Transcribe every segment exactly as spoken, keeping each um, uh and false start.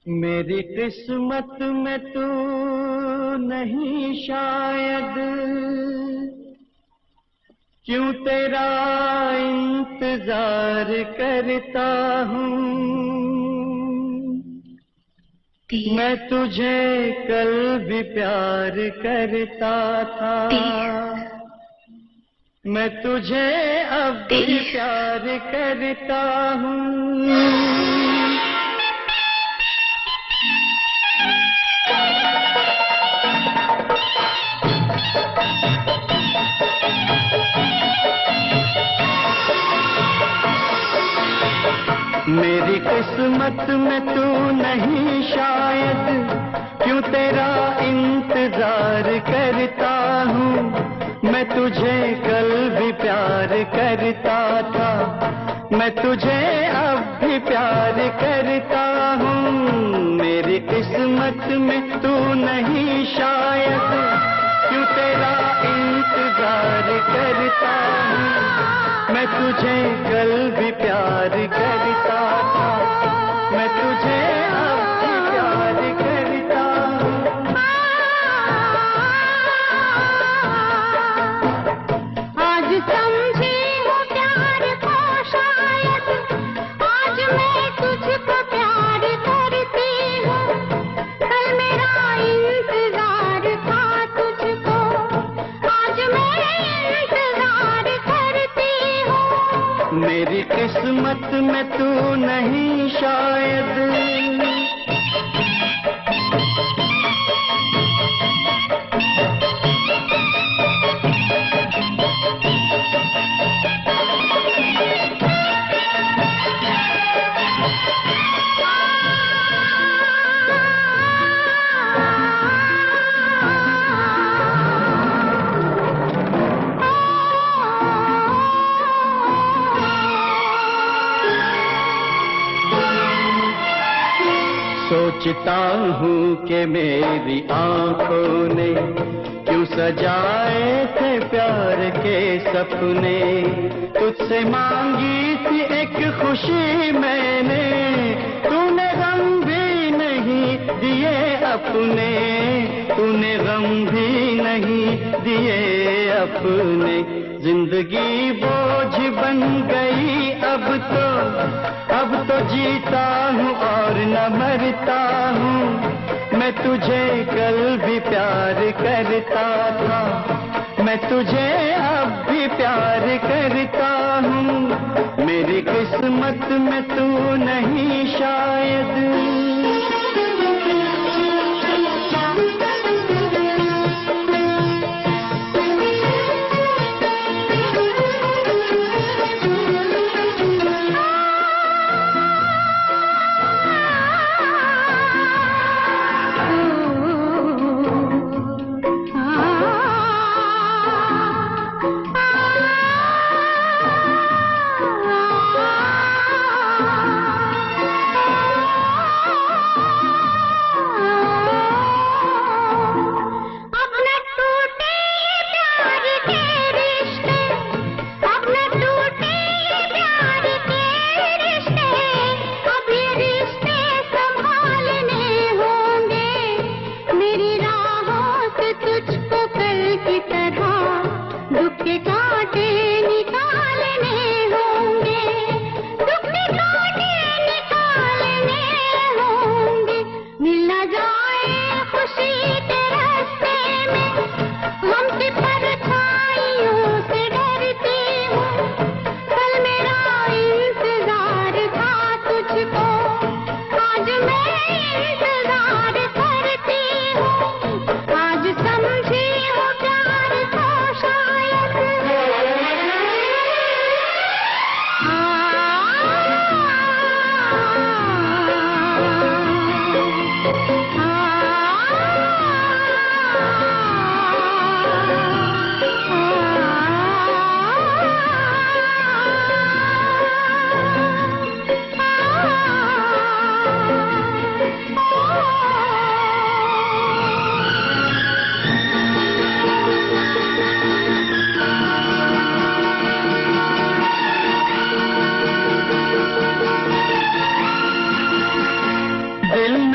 मेरी किस्मत में तू नहीं शायद, क्यों तेरा इंतजार करता हूँ। मैं तुझे कल भी प्यार करता था, मैं तुझे अब भी प्यार करता हूँ। मेरी किस्मत में तू नहीं शायद, क्यों तेरा इंतजार करता हूँ। मैं तुझे कल भी प्यार करता था, मैं तुझे अब भी प्यार करता हूँ। मेरी किस्मत में तू नहीं शायद, क्यों तेरा इंतजार करता हूँ। मैं तुझे कल भी प्यार करता था, मैं तुझे अब भी प्यार करता हूँ। आज समझी हूँ प्यार को शायद, आज मैं तुझको प्यार करती हूँ। कल मेरा इंतजार था तुझको, आज मैं इंतजार करती हूँ। मेरी किस्मत में तू नहीं शायद। सोचता हूँ कि मेरी आंखों ने क्यों सजाए थे प्यार के सपने। तुझसे मांगी थी एक खुशी मैंने, तूने गम भी नहीं दिए अपने, तूने गम भी नहीं दिए अपने। जिंदगी बोझ बन गई अब तो, अब तो जीता हूँ और न मरता हूँ। मैं तुझे कल भी प्यार करता था, मैं तुझे अब भी प्यार करता हूँ। मेरी किस्मत में तू नहीं शायद।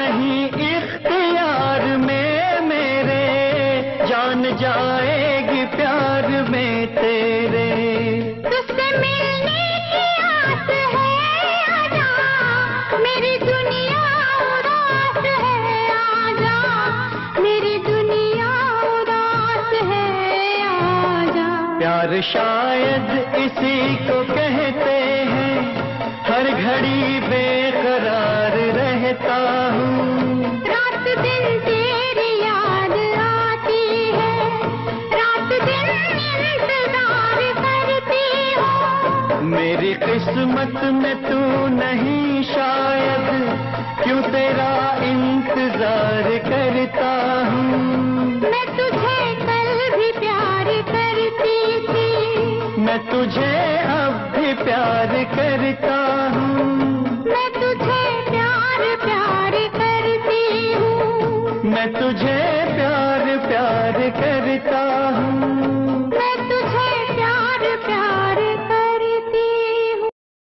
नहीं इख्तियार में मेरे, जान जाएगी प्यार में तेरे। तुझसे मिलने की आस है आजा, मेरी दुनिया उदास है आजा, मेरी दुनिया उदास है आजा। प्यार शायद इसी को कहते हैं, हर घड़ी बेकरार रहता हूँ। रात दिन तेरी याद आती है, रात दिन इंतजार करती हूँ। मेरी किस्मत में तू नहीं शायद, क्यों तेरा इंतजार करता हूँ। मैं तुझे कल भी प्यार करती थी, मैं तुझे अब भी प्यार करता हूँ। मैं तुझे प्यार प्यार करती हूँ, मैं तुझे प्यार प्यार करता हूँ। मैं तुझे प्यार प्यार करती हूँ।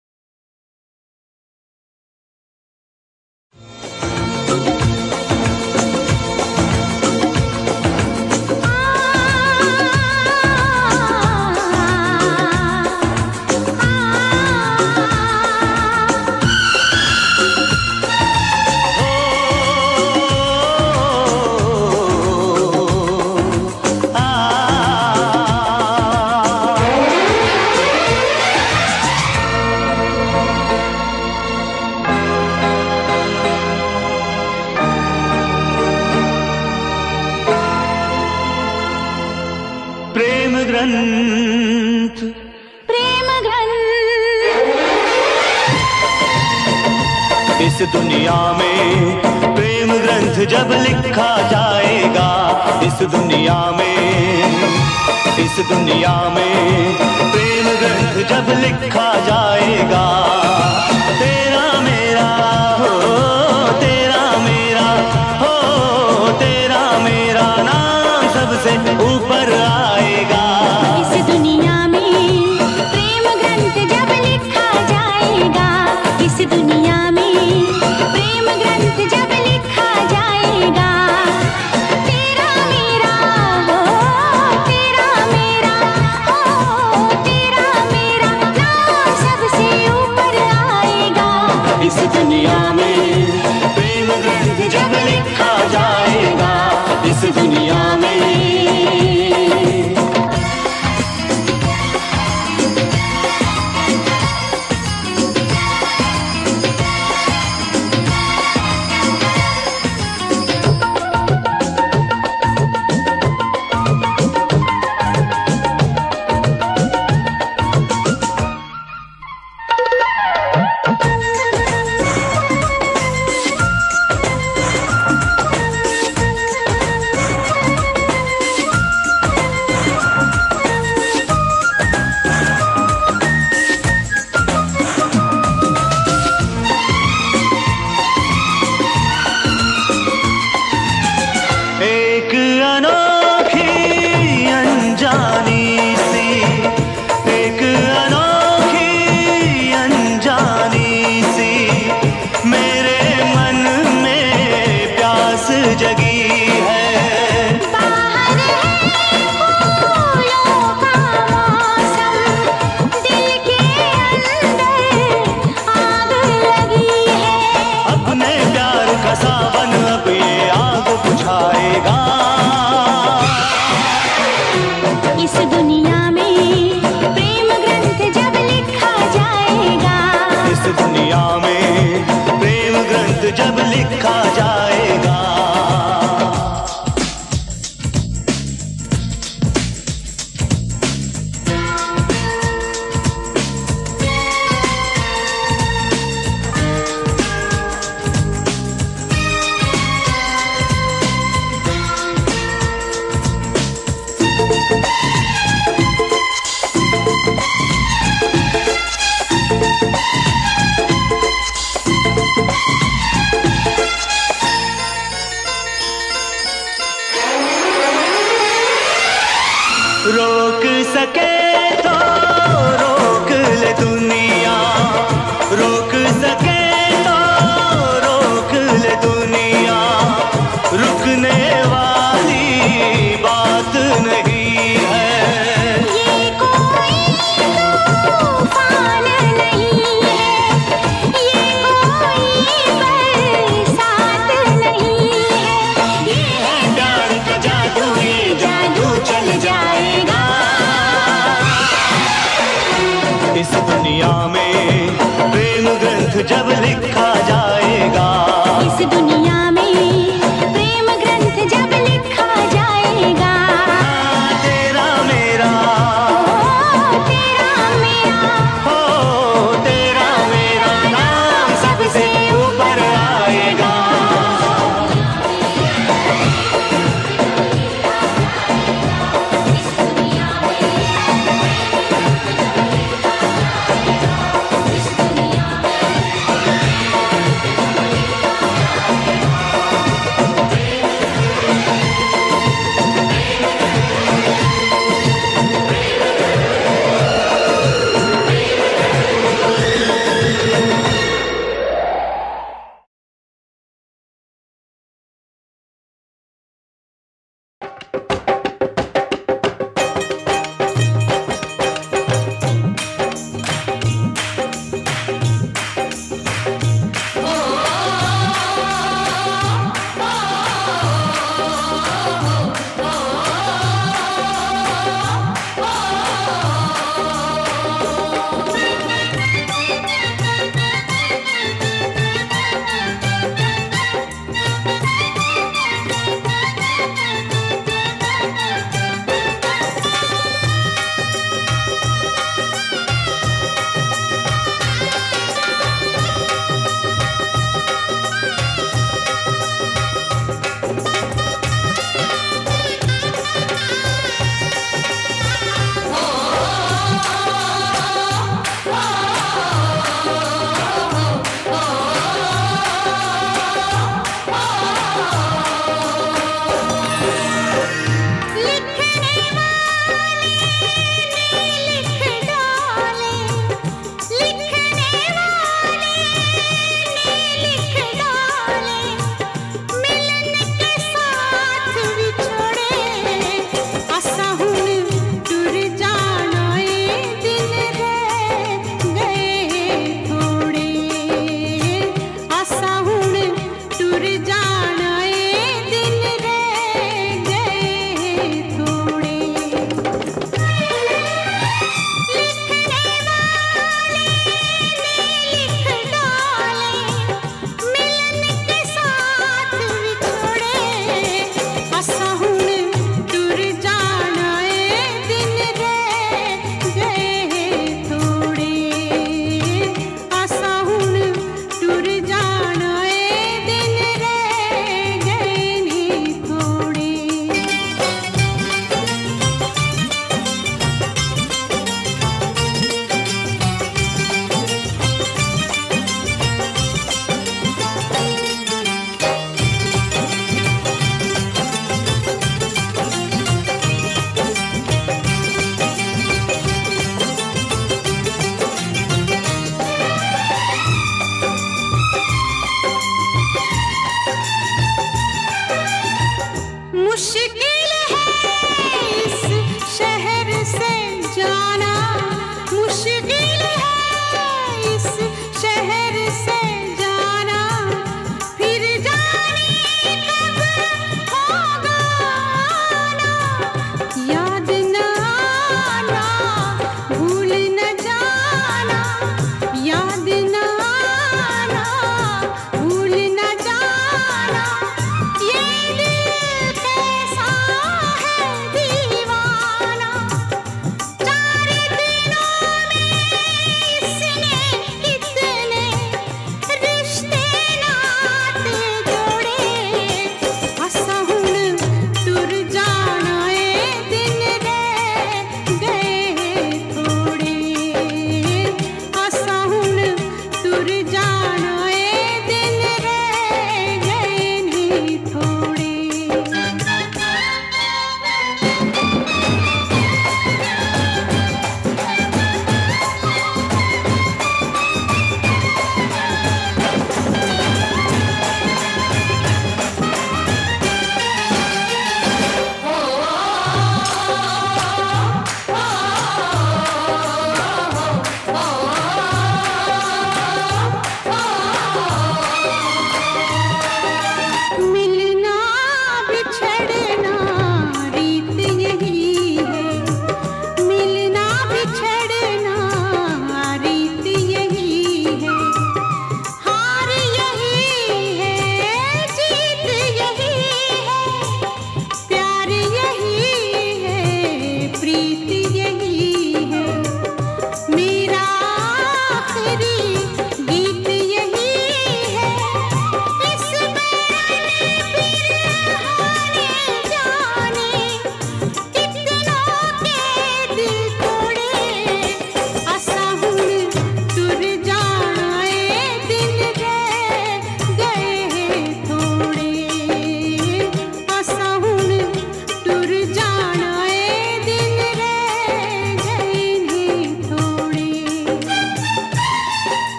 प्रेम ग्रंथ, प्रेम ग्रंथ, इस दुनिया में प्रेम ग्रंथ जब लिखा जाएगा, इस दुनिया में, इस दुनिया में प्रेम ग्रंथ जब लिखा जाएगा। तेरा मेरा हो, तेरा मेरा हो, तेरा मेरा नाम सबसे ऊपर आएगा। इस दुनिया में प्रेम ग्रंथ जब लिखा जाएगा, इस दुनिया में प्रेम ग्रंथ जब लिखा जाएगा। तेरा मेरा हो, तेरा मेरा हो, तेरा मेरा नाम सबसे ऊपर आएगा। इस दुनिया में प्रेम ग्रंथ जब लिखा जाएगा, इस दुनिया में। एक अनोखी अनजानी सी, एक अनोखी अनजानी सी मेरे मन में प्यास जगी है। बाहर है फूलों का मौसम, दिल के अंदर आग लगी है। अपने प्यार का सावन अब ये आग बुझाएगा। इस दुनिया में प्रेम ग्रंथ जब लिखा जाएगा, इस दुनिया में प्रेम ग्रंथ जब लिखा जाएगा। रोक सके तो रोक ले दुनिया, रोक सके तो रोक ले दुनिया। जब लिखा जाएगा। इस दुनिया में प्रेम ग्रंथ जब लिखा जाएगा। तेरा मेरा ओ तेरा मेरा, हो, तेरा मेरा नाम सबसे ऊपर आएगा। ये दिल कैसा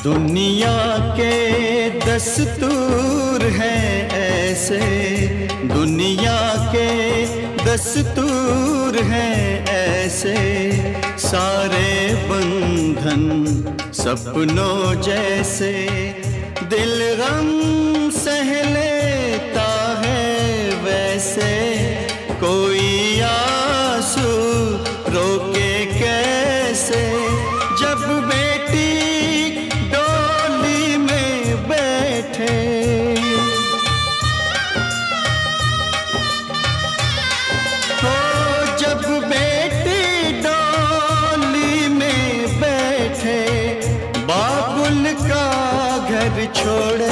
दुनिया के दस्तूर हैं ऐसे, दुनिया के दस्तूर हैं ऐसे, सारे बंधन सपनों जैसे, दिल गम सह लेता है वैसे, कोई आंसू रोके कैसे, जब बेटी डोली में बैठे, हो जब बेटी डोली में बैठे, बाबुल का घर छोड़े,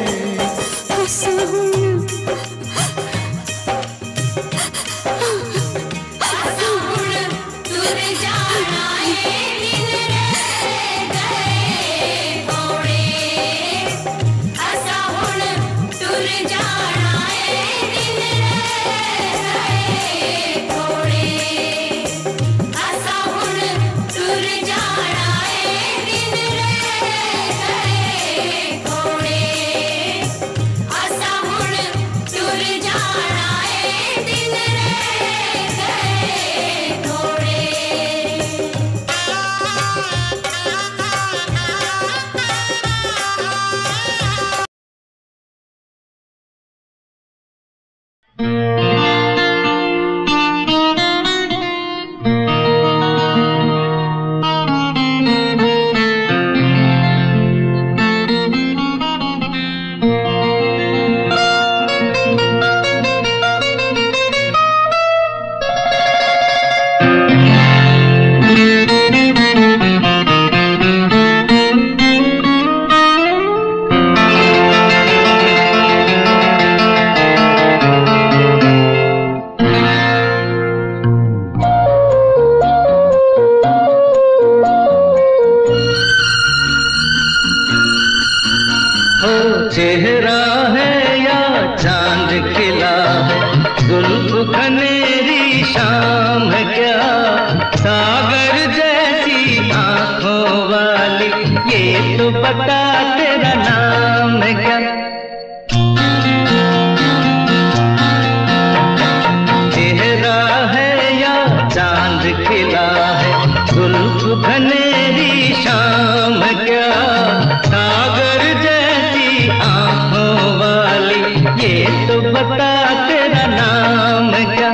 चेहरा है या चांद खिला, जुल्फ खनेरी शाम है क्या, सागर जैसी आंखों वाली, ये तो बता तेरा नाम है क्या। चेहरा है या चांद खिला है, जुल्फ खनेरी शाम है क्या, सागर आंखों वाली, ये तो बता तेरा नाम क्या।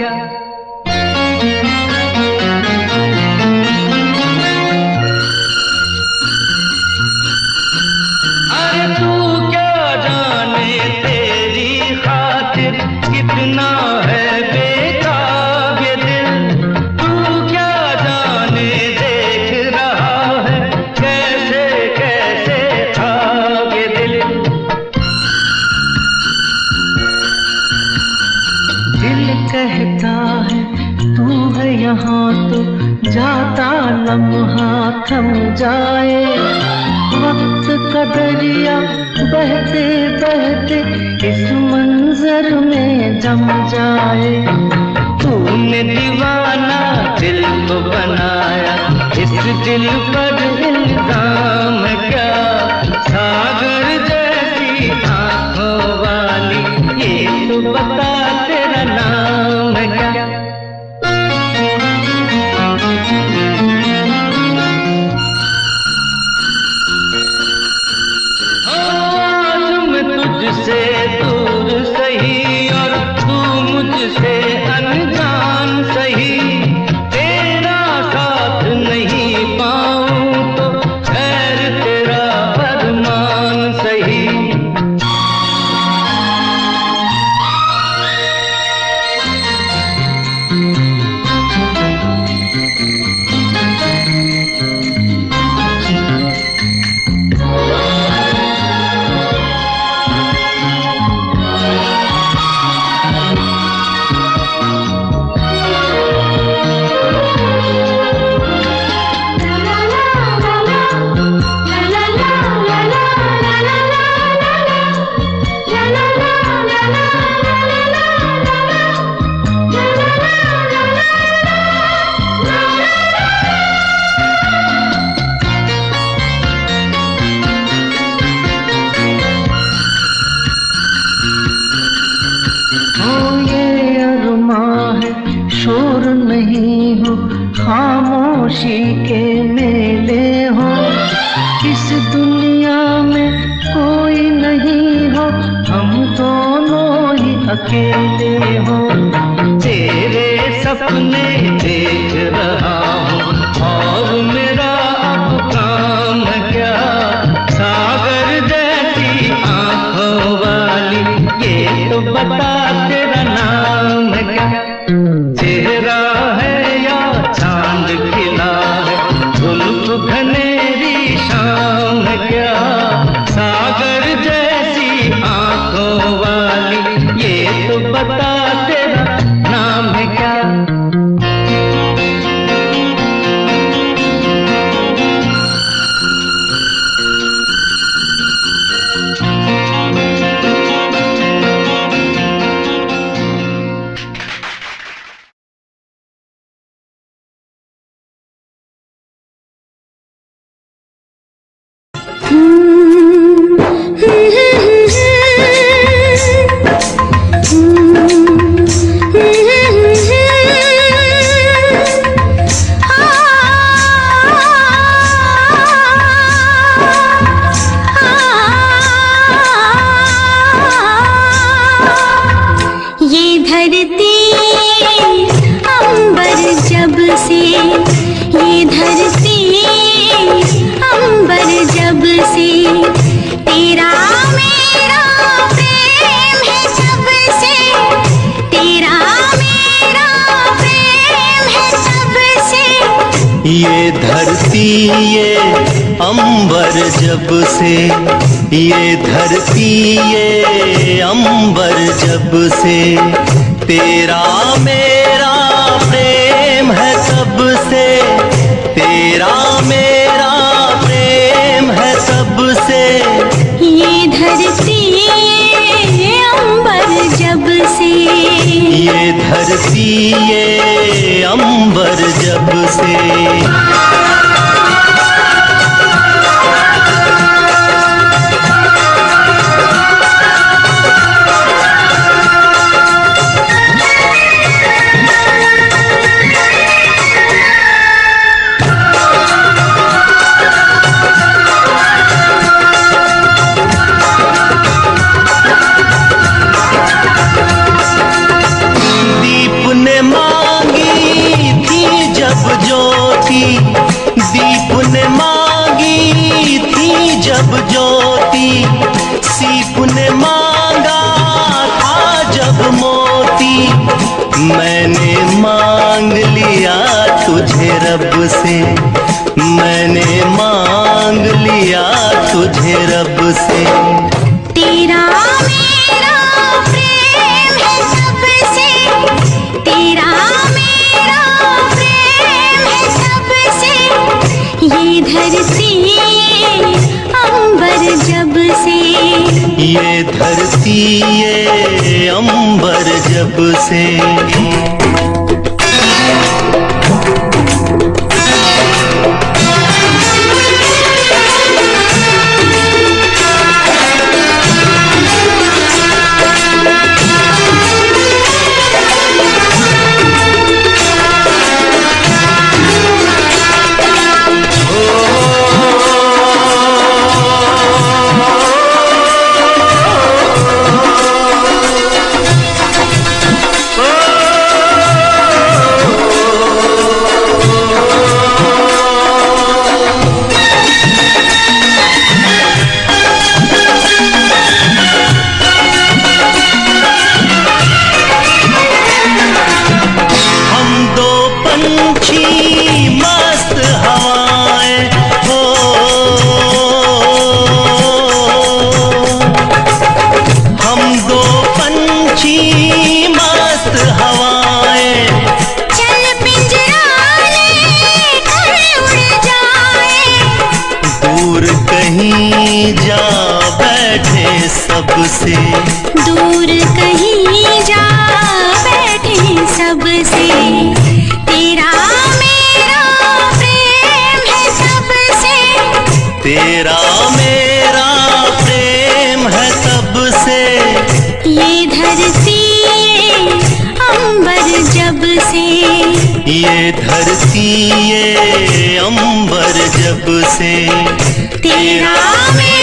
अरे तू क्या जाने तेरी खातिर कितना है बेताब ये दिल, तू क्या जाने देख रहा है कैसे कैसे खाब ये दिल। दिल कहता है तू है यहाँ तो जाता लम्हा थम जाए, वक्त का दरिया बहते बहते इस मंजर में जम जाए। तूने दीवाना दिल को बनाया, इस दिल पर इल्जाम क्या, सागर जैसी आंखों वाली, ये तो बता तेरा नाम क्या। आज मैं तुझसे दूर सही और तू मुझसे अनजान सही, तेरा साथ नहीं पाऊं तो खैर तेरा अकेले हो, तेरे सपने देख रहा हूँ और मेरा अब काम क्या। सागर जैसी आंखों वाली ये तो बता तेरा नाम क्या। चेहरा है या चांद खिला है, जुल्फ घनेरी शाम क्या। सागर जैसी आंखों वाली ये तो बता तेरा नाम है क्या। ये धरती ये अंबर जब से, ये धरती ये अंबर जब से, तेरा मेरा प्रेम है तब से, तेरा मेरा प्रेम है तब से। ये धरती ये अंबर जब से, ये धरती ये अंबर जब से। दीप ने मांगी थी जब ज्योति, सीप ने मांगा था जब मोती। मैंने मांग लिया तुझे रब से, मैंने मांग लिया तुझे रब से। तेरा मेरा प्रेम है तब से, तेरा मेरा प्रेम है तब से। ये धरती ये अंबर जब से, ये धरती ये अंबर जब से। सबसे दूर कहीं जा बैठे सबसे। तेरा मेरा प्रेम है सबसे, तेरा मेरा प्रेम है सबसे। ये धरती ये अंबर जब से, ये धरती ये अंबर जब से। तेरा मेरा